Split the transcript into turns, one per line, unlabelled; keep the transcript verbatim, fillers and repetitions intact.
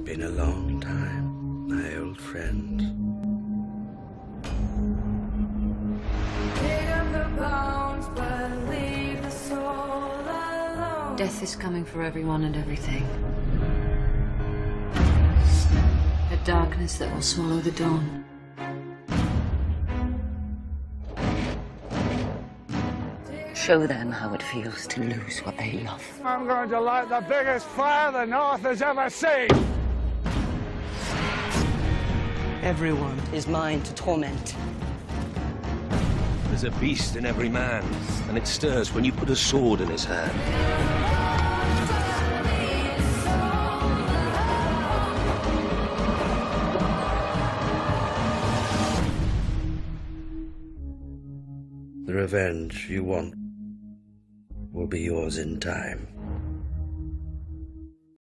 Been a long time, my old friend.
Death is coming for everyone and everything. A darkness that will swallow the dawn. Show them how it feels to lose what they love.
I'm going to light the biggest fire the North has ever seen!
Everyone is mine to torment.
There's a beast in every man, and it stirs when you put a sword in his hand.
The revenge you want will be yours in time.